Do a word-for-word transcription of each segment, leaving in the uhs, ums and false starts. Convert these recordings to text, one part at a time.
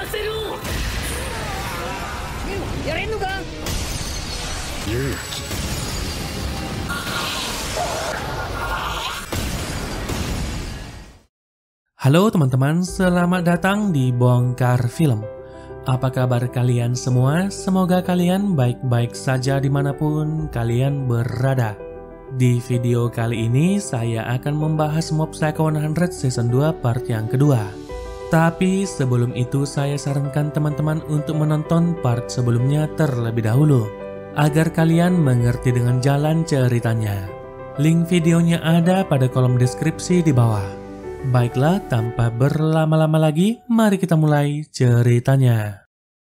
Halo teman-teman, selamat datang di Bongkar Film. Apa kabar kalian semua? Semoga kalian baik-baik saja dimanapun kalian berada. Di video kali ini saya akan membahas Mob Psycho seratus Season dua part yang kedua. Tapi sebelum itu saya sarankan teman-teman untuk menonton part sebelumnya terlebih dahulu, agar kalian mengerti dengan jalan ceritanya. Link videonya ada pada kolom deskripsi di bawah. Baiklah, tanpa berlama-lama lagi, mari kita mulai ceritanya.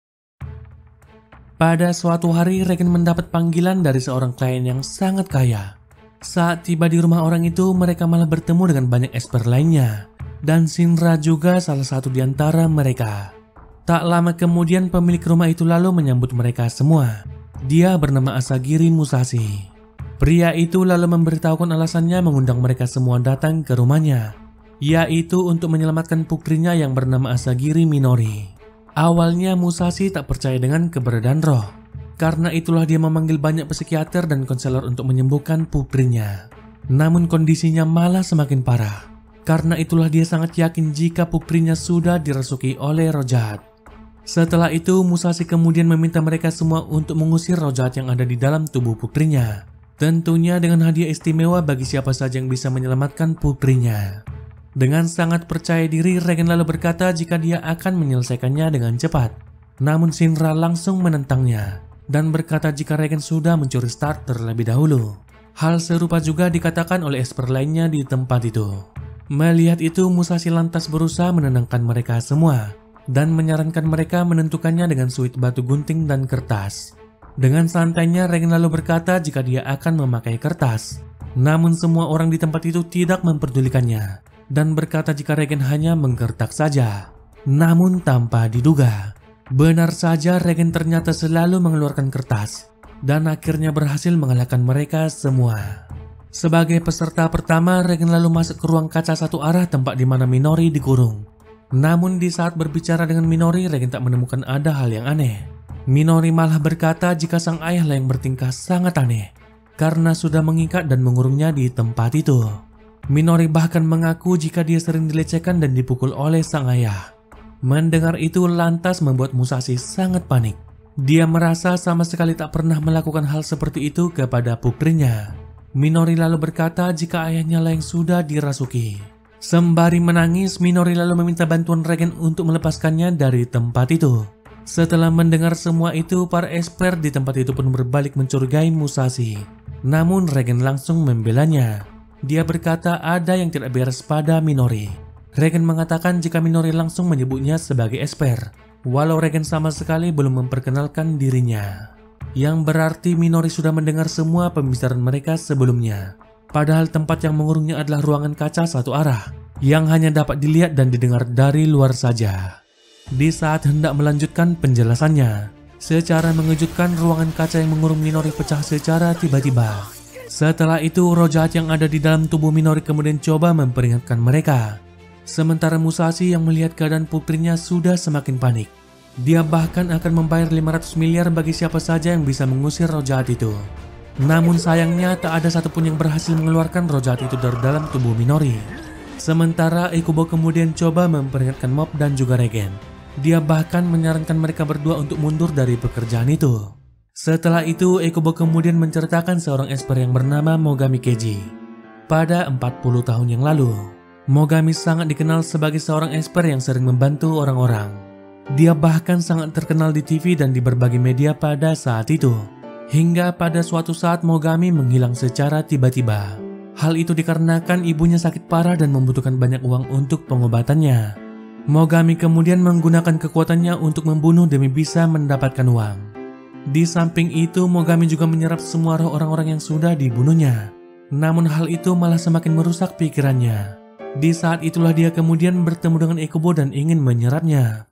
Pada suatu hari, Regen mendapat panggilan dari seorang klien yang sangat kaya. Saat tiba di rumah orang itu, mereka malah bertemu dengan banyak esper lainnya. Dan Shinra juga salah satu di antara mereka. Tak lama kemudian, pemilik rumah itu lalu menyambut mereka semua. Dia bernama Asagiri Musashi. Pria itu lalu memberitahukan alasannya mengundang mereka semua datang ke rumahnya, yaitu untuk menyelamatkan putrinya yang bernama Asagiri Minori. Awalnya Musashi tak percaya dengan keberadaan roh. Karena itulah dia memanggil banyak psikiater dan konselor untuk menyembuhkan putrinya. Namun kondisinya malah semakin parah. Karena itulah dia sangat yakin jika putrinya sudah dirasuki oleh roh jahat. Setelah itu Musashi kemudian meminta mereka semua untuk mengusir roh jahat yang ada di dalam tubuh putrinya. Tentunya dengan hadiah istimewa bagi siapa saja yang bisa menyelamatkan putrinya. Dengan sangat percaya diri, Regen lalu berkata jika dia akan menyelesaikannya dengan cepat. Namun Shinra langsung menentangnya dan berkata jika Regen sudah mencuri start terlebih dahulu. Hal serupa juga dikatakan oleh esper lainnya di tempat itu. Melihat itu, Musashi lantas berusaha menenangkan mereka semua dan menyarankan mereka menentukannya dengan suit batu gunting dan kertas. Dengan santainya, Regen lalu berkata jika dia akan memakai kertas. Namun semua orang di tempat itu tidak memperdulikannya dan berkata jika Regen hanya menggertak saja. Namun tanpa diduga, benar saja Regen ternyata selalu mengeluarkan kertas dan akhirnya berhasil mengalahkan mereka semua. Sebagai peserta pertama, Regen lalu masuk ke ruang kaca satu arah tempat di mana Minori dikurung. Namun di saat berbicara dengan Minori, Regen tak menemukan ada hal yang aneh. Minori malah berkata jika sang ayahlah yang bertingkah sangat aneh karena sudah mengikat dan mengurungnya di tempat itu. Minori bahkan mengaku jika dia sering dilecehkan dan dipukul oleh sang ayah. Mendengar itu lantas membuat Musashi sangat panik. Dia merasa sama sekali tak pernah melakukan hal seperti itu kepada putrinya. Minori lalu berkata jika ayahnya lah yang sudah dirasuki. Sembari menangis, Minori lalu meminta bantuan Regen untuk melepaskannya dari tempat itu. Setelah mendengar semua itu, para esper di tempat itu pun berbalik mencurigai Musashi. Namun Regen langsung membelanya. Dia berkata ada yang tidak beres pada Minori. Regen mengatakan jika Minori langsung menyebutnya sebagai esper, walau Regen sama sekali belum memperkenalkan dirinya. Yang berarti Minori sudah mendengar semua pembicaraan mereka sebelumnya. Padahal tempat yang mengurungnya adalah ruangan kaca satu arah, yang hanya dapat dilihat dan didengar dari luar saja. Di saat hendak melanjutkan penjelasannya, secara mengejutkan ruangan kaca yang mengurung Minori pecah secara tiba-tiba. Setelah itu, roh jahat yang ada di dalam tubuh Minori kemudian coba memperingatkan mereka. Sementara Musashi yang melihat keadaan putrinya sudah semakin panik. Dia bahkan akan membayar lima ratus miliar bagi siapa saja yang bisa mengusir roh jahat itu. Namun sayangnya tak ada satupun yang berhasil mengeluarkan roh jahat itu dari dalam tubuh Minori. Sementara Ikubo kemudian coba memperingatkan Mob dan juga Regen. Dia bahkan menyarankan mereka berdua untuk mundur dari pekerjaan itu. Setelah itu, Ikubo kemudian menceritakan seorang esper yang bernama Mogami Keiji. Pada empat puluh tahun yang lalu, Mogami sangat dikenal sebagai seorang esper yang sering membantu orang-orang. Dia bahkan sangat terkenal di T V dan di berbagai media pada saat itu. Hingga pada suatu saat Mogami menghilang secara tiba-tiba. Hal itu dikarenakan ibunya sakit parah dan membutuhkan banyak uang untuk pengobatannya. Mogami kemudian menggunakan kekuatannya untuk membunuh demi bisa mendapatkan uang. Di samping itu, Mogami juga menyerap semua roh orang-orang yang sudah dibunuhnya. Namun hal itu malah semakin merusak pikirannya. Di saat itulah dia kemudian bertemu dengan Ikubo dan ingin menyerapnya.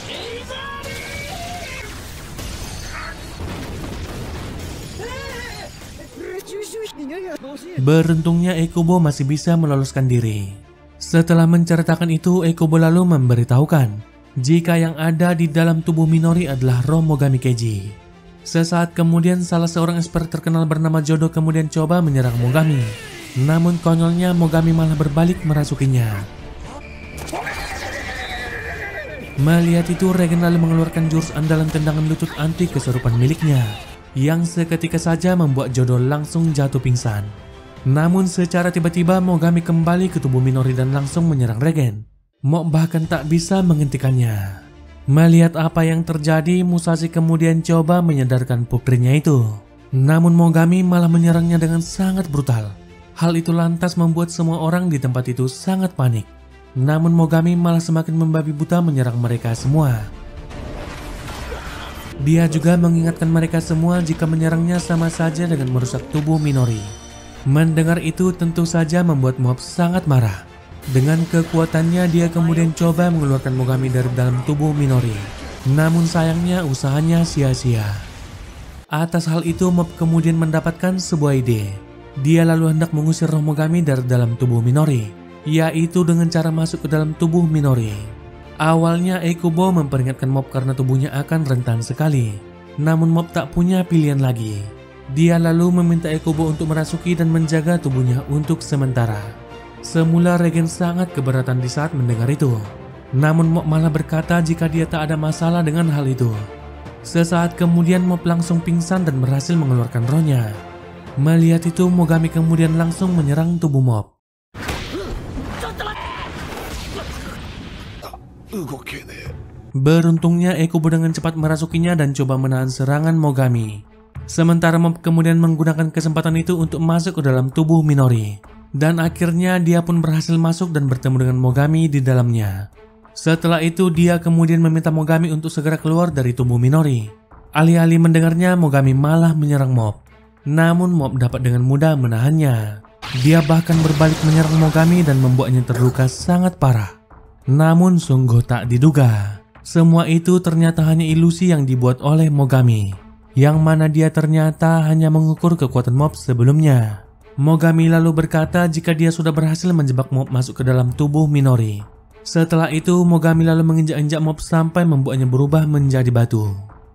Beruntungnya Ikubo masih bisa meloloskan diri. Setelah menceritakan itu, Ikubo lalu memberitahukan jika yang ada di dalam tubuh Minori adalah roh Mogami Keiji. Sesaat kemudian salah seorang esper terkenal bernama Jodo kemudian coba menyerang Mogami. Namun konyolnya Mogami malah berbalik merasukinya. Melihat itu, Regen lalu mengeluarkan jurus andalan tendangan lutut anti kesurupan miliknya, yang seketika saja membuat Jodo langsung jatuh pingsan. Namun secara tiba-tiba Mogami kembali ke tubuh Minori dan langsung menyerang Regen. Mob bahkan tak bisa menghentikannya. Melihat apa yang terjadi, Musashi kemudian coba menyadarkan putrinya itu. Namun Mogami malah menyerangnya dengan sangat brutal. Hal itu lantas membuat semua orang di tempat itu sangat panik. Namun Mogami malah semakin membabi buta menyerang mereka semua. Dia juga mengingatkan mereka semua jika menyerangnya sama saja dengan merusak tubuh Minori. Mendengar itu tentu saja membuat mob sangat marah. Dengan kekuatannya dia kemudian coba mengeluarkan Mogami dari dalam tubuh Minori. Namun sayangnya usahanya sia-sia. Atas hal itu mob kemudian mendapatkan sebuah ide. Dia lalu hendak mengusir roh Mogami dari dalam tubuh Minori, yaitu dengan cara masuk ke dalam tubuh Minori. Awalnya Ekubo memperingatkan mob karena tubuhnya akan rentan sekali. Namun mob tak punya pilihan lagi. Dia lalu meminta Ekubo untuk merasuki dan menjaga tubuhnya untuk sementara. Semula Regen sangat keberatan di saat mendengar itu. Namun Mob malah berkata jika dia tak ada masalah dengan hal itu. Sesaat kemudian Mob langsung pingsan dan berhasil mengeluarkan rohnya. Melihat itu Mogami kemudian langsung menyerang tubuh Mob. Beruntungnya Ekubo dengan cepat merasukinya dan coba menahan serangan Mogami. Sementara Mob kemudian menggunakan kesempatan itu untuk masuk ke dalam tubuh Minori. Dan akhirnya dia pun berhasil masuk dan bertemu dengan Mogami di dalamnya. Setelah itu dia kemudian meminta Mogami untuk segera keluar dari tubuh Minori. Alih-alih mendengarnya, Mogami malah menyerang Mob. Namun Mob dapat dengan mudah menahannya. Dia bahkan berbalik menyerang Mogami dan membuatnya terluka sangat parah. Namun sungguh tak diduga, semua itu ternyata hanya ilusi yang dibuat oleh Mogami, yang mana dia ternyata hanya mengukur kekuatan Mob sebelumnya. Mogami lalu berkata jika dia sudah berhasil menjebak Mob masuk ke dalam tubuh Minori. Setelah itu Mogami lalu menginjak-injak Mob sampai membuatnya berubah menjadi batu.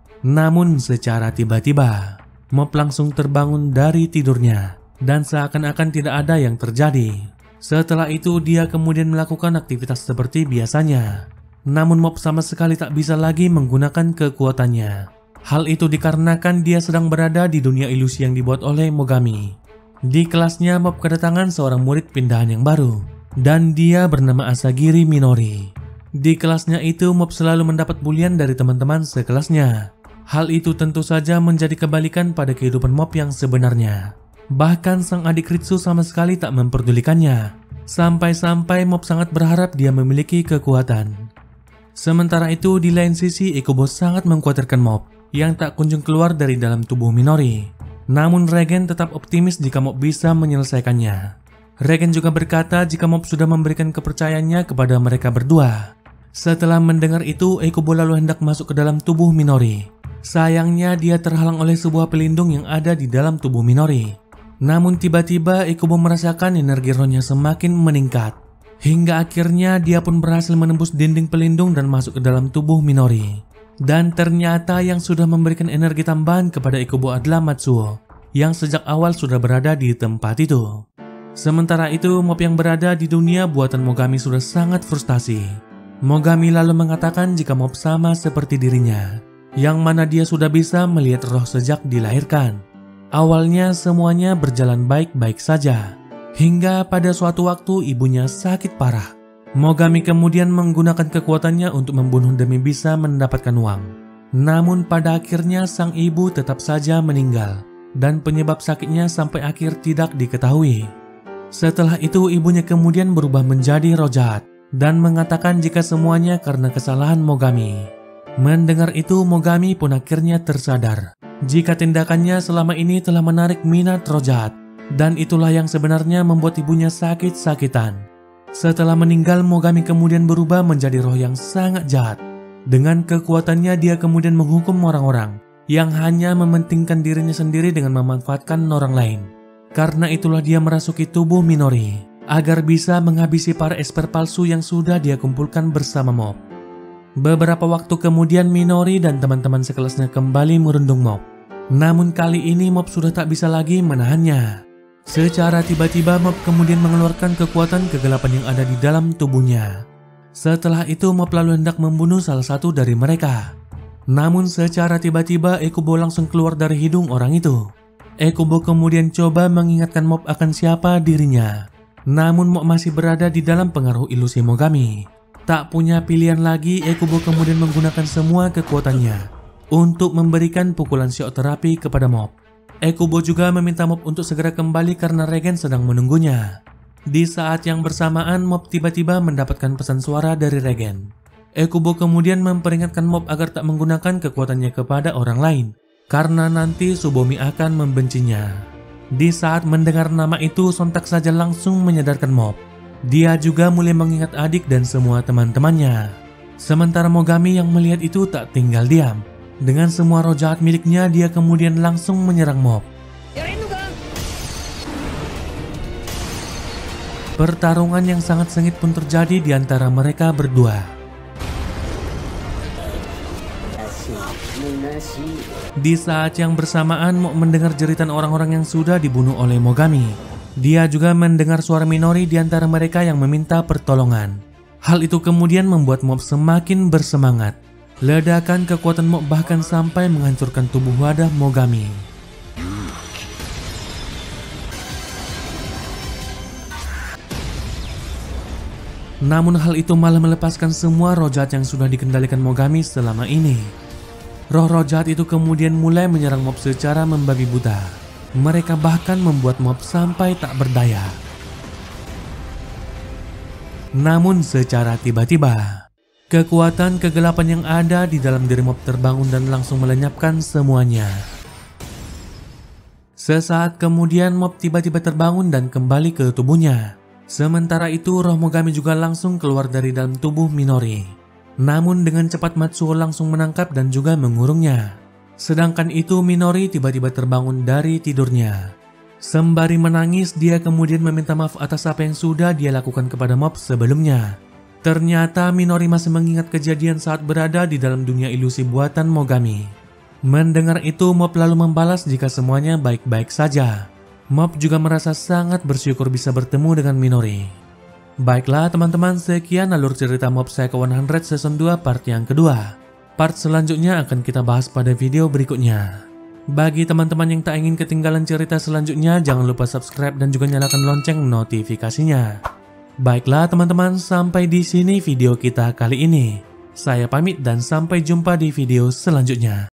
Namun secara tiba-tiba Mob langsung terbangun dari tidurnya dan seakan-akan tidak ada yang terjadi. Setelah itu dia kemudian melakukan aktivitas seperti biasanya. Namun Mob sama sekali tak bisa lagi menggunakan kekuatannya. Hal itu dikarenakan dia sedang berada di dunia ilusi yang dibuat oleh Mogami. Di kelasnya Mob kedatangan seorang murid pindahan yang baru, dan dia bernama Asagiri Minori. Di kelasnya itu Mob selalu mendapat bulian dari teman-teman sekelasnya. Hal itu tentu saja menjadi kebalikan pada kehidupan Mob yang sebenarnya. Bahkan sang adik Ritsu sama sekali tak memperdulikannya. Sampai-sampai Mob sangat berharap dia memiliki kekuatan. Sementara itu di lain sisi Ekubo sangat mengkhawatirkan Mob yang tak kunjung keluar dari dalam tubuh Minori. Namun Regen tetap optimis jika Mob bisa menyelesaikannya. Regen juga berkata jika Mob sudah memberikan kepercayaannya kepada mereka berdua. Setelah mendengar itu, Ekubo lalu hendak masuk ke dalam tubuh Minori. Sayangnya dia terhalang oleh sebuah pelindung yang ada di dalam tubuh Minori. Namun tiba-tiba Ekubo merasakan energi rohnya semakin meningkat. Hingga akhirnya dia pun berhasil menembus dinding pelindung dan masuk ke dalam tubuh Minori. Dan ternyata yang sudah memberikan energi tambahan kepada Ekubo adalah Matsuo, yang sejak awal sudah berada di tempat itu. Sementara itu Mob yang berada di dunia buatan Mogami sudah sangat frustasi. Mogami lalu mengatakan jika Mob sama seperti dirinya, yang mana dia sudah bisa melihat roh sejak dilahirkan. Awalnya semuanya berjalan baik-baik saja, hingga pada suatu waktu ibunya sakit parah. Mogami kemudian menggunakan kekuatannya untuk membunuh demi bisa mendapatkan uang. Namun pada akhirnya sang ibu tetap saja meninggal dan penyebab sakitnya sampai akhir tidak diketahui. Setelah itu ibunya kemudian berubah menjadi roh jahat dan mengatakan jika semuanya karena kesalahan Mogami. Mendengar itu Mogami pun akhirnya tersadar jika tindakannya selama ini telah menarik minat roh jahat, dan itulah yang sebenarnya membuat ibunya sakit-sakitan. Setelah meninggal, Mogami kemudian berubah menjadi roh yang sangat jahat. Dengan kekuatannya dia kemudian menghukum orang-orang yang hanya mementingkan dirinya sendiri dengan memanfaatkan orang lain. Karena itulah dia merasuki tubuh Minori agar bisa menghabisi para esper palsu yang sudah dia kumpulkan bersama Mob. Beberapa waktu kemudian Minori dan teman-teman sekelasnya kembali merundung mob. Namun kali ini mob sudah tak bisa lagi menahannya. Secara tiba-tiba mob kemudian mengeluarkan kekuatan kegelapan yang ada di dalam tubuhnya. Setelah itu mob lalu hendak membunuh salah satu dari mereka. Namun secara tiba-tiba Ekubo langsung keluar dari hidung orang itu. Ekubo kemudian coba mengingatkan mob akan siapa dirinya. Namun mob masih berada di dalam pengaruh ilusi Mogami. Tak punya pilihan lagi, Ekubo kemudian menggunakan semua kekuatannya untuk memberikan pukulan shock terapi kepada mob. Ekubo juga meminta mob untuk segera kembali karena Regen sedang menunggunya. Di saat yang bersamaan, mob tiba-tiba mendapatkan pesan suara dari Regen. Ekubo kemudian memperingatkan mob agar tak menggunakan kekuatannya kepada orang lain, karena nanti Tsubomi akan membencinya. Di saat mendengar nama itu, sontak saja langsung menyadarkan mob. Dia juga mulai mengingat adik dan semua teman-temannya. Sementara Mogami yang melihat itu tak tinggal diam. Dengan semua roh jahat miliknya, dia kemudian langsung menyerang mob. Pertarungan yang sangat sengit pun terjadi di antara mereka berdua. Di saat yang bersamaan, Mob mendengar jeritan orang-orang yang sudah dibunuh oleh Mogami. Dia juga mendengar suara Minori di antara mereka yang meminta pertolongan. Hal itu kemudian membuat Mob semakin bersemangat. Ledakan kekuatan Mob bahkan sampai menghancurkan tubuh wadah Mogami. Namun hal itu malah melepaskan semua roh jahat yang sudah dikendalikan Mogami selama ini. Roh-roh jahat itu kemudian mulai menyerang Mob secara membabi buta. Mereka bahkan membuat Mob sampai tak berdaya. Namun secara tiba-tiba, kekuatan kegelapan yang ada di dalam diri Mob terbangun dan langsung melenyapkan semuanya. Sesaat kemudian Mob tiba-tiba terbangun dan kembali ke tubuhnya. Sementara itu roh Mogami juga langsung keluar dari dalam tubuh Minori. Namun dengan cepat Matsuo langsung menangkap dan juga mengurungnya. Sedangkan itu Minori tiba-tiba terbangun dari tidurnya. Sembari menangis, dia kemudian meminta maaf atas apa yang sudah dia lakukan kepada Mob sebelumnya. Ternyata Minori masih mengingat kejadian saat berada di dalam dunia ilusi buatan Mogami. Mendengar itu Mob lalu membalas jika semuanya baik-baik saja. Mob juga merasa sangat bersyukur bisa bertemu dengan Minori. Baiklah teman-teman, sekian alur cerita Mob Psycho seratus Season dua part yang kedua. Part selanjutnya akan kita bahas pada video berikutnya. Bagi teman-teman yang tak ingin ketinggalan cerita selanjutnya, jangan lupa subscribe dan juga nyalakan lonceng notifikasinya. Baiklah teman-teman, sampai di sini video kita kali ini. Saya pamit dan sampai jumpa di video selanjutnya.